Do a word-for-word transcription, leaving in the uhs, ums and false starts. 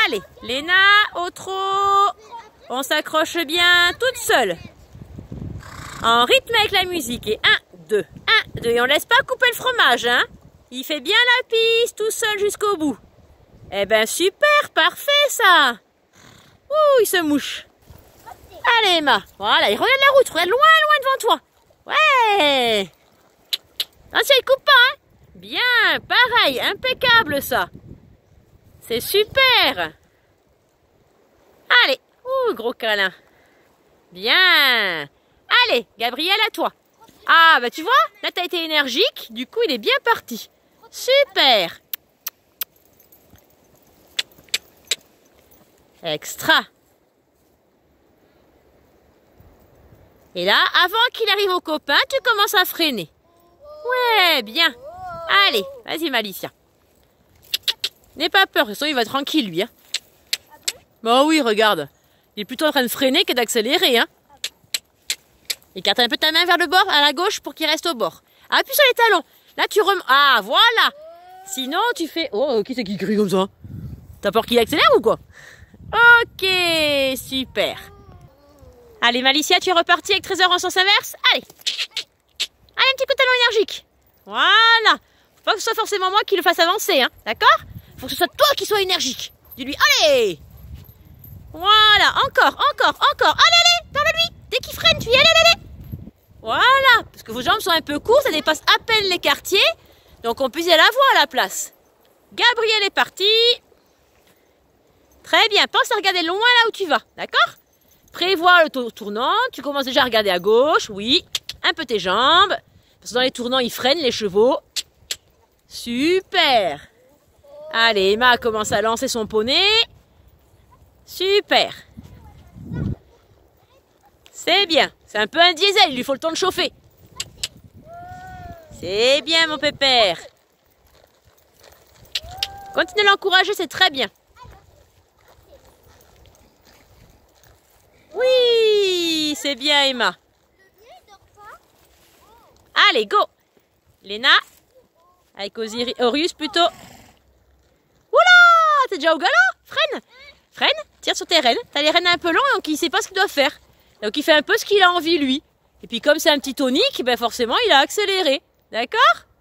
Allez, Léna, au trot. On s'accroche bien toute seule. En rythme avec la musique. Et un, deux, un, deux. Et on laisse pas couper le fromage, hein. Il fait bien la piste tout seul jusqu'au bout. Eh ben super, parfait ça. Ouh, il se mouche. Allez Emma, voilà, il regarde la route, regarde loin, loin devant toi. Ouais. Attention, il coupe pas, hein. Bien, pareil, impeccable ça. C'est super. Allez, ouh, gros câlin. Bien. Allez, Gabriel, à toi. Ah, bah tu vois, là t'as été énergique, du coup il est bien parti. Super. Extra. Et là, avant qu'il arrive au copain, tu commences à freiner. Ouais, bien. Allez, vas-y Malicia. N'aie pas peur, de toute façon il va tranquille lui. Hein. Bah oui, regarde. Il est plutôt en train de freiner que d'accélérer. Hein. Écarte un peu ta main vers le bord, à la gauche, pour qu'il reste au bord. Appuie sur les talons. Là, tu rem... Ah, voilà. Sinon, tu fais... Oh, qui c'est qui crie comme ça? T'as peur qu'il accélère ou quoi? Ok, super. Allez, Malicia, tu es repartie avec Trésor en sens inverse. Allez. Allez, un petit coup de talon énergique. Voilà. Faut pas que ce soit forcément moi qui le fasse avancer, hein. D'accord? Faut que ce soit toi qui sois énergique. Dis-lui, allez. Voilà, encore, encore, encore. Allez, allez, parle-lui. Dès qu'il freine, tu y allez, allez, allez. Voilà, parce que vos jambes sont un peu courtes, ça dépasse à peine les quartiers. Donc on peut y aller à la voix à la place. Gabriel est parti. Très bien, pense à regarder loin là où tu vas, d'accord? Prévois le tournant, tu commences déjà à regarder à gauche, oui. Un peu tes jambes. Parce que dans les tournants, ils freinent, les chevaux. Super. Allez, Emma commence à lancer son poney. Super. C'est bien. C'est un peu un diesel, il lui faut le temps de chauffer. C'est bien, mon pépère. Continue de l'encourager, c'est très bien. Oui, c'est bien, Emma. Allez, go. Léna, avec Osiris, Orius plutôt. Oula, t'es déjà au galop. Freine. Freine, tire sur tes rênes. T'as les rênes un peu longs, donc il sait pas ce qu'il doit faire. Donc il fait un peu ce qu'il a envie, lui. Et puis comme c'est un petit tonique, ben forcément, il a accéléré. D'accord?